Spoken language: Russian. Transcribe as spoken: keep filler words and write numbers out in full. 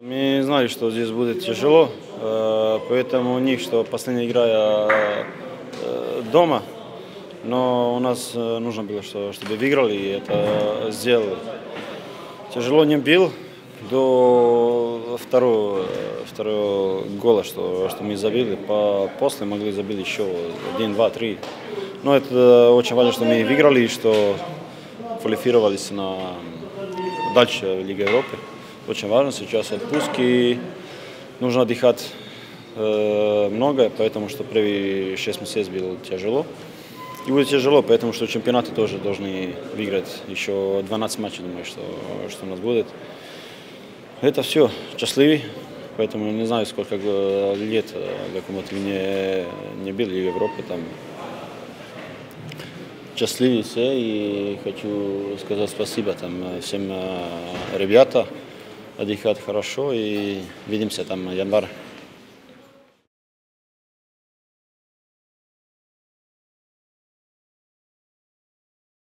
Мы знали, что здесь будет тяжело, поэтому у них, что последняя игра дома, но у нас нужно было, чтобы выиграли, и это сделали. Тяжело не было до второго, второго гола, что, что мы забили. По, после могли забить еще один, два, три. Но это очень важно, что мы выиграли, что квалифицировались на дальше в Лиге Европы. Очень важно, сейчас отпуски, нужно отдыхать э, много, поэтому что первые шесть месяцев было тяжело. И будет тяжело, потому что чемпионаты тоже должны выиграть еще двенадцать матчей, думаю, что, что у нас будет. Это все, счастливый, поэтому не знаю, сколько лет какому-то не, не был в Европе там. Счастливый все, и хочу сказать спасибо там всем ребятам. Отдыхать хорошо и видимся там январь.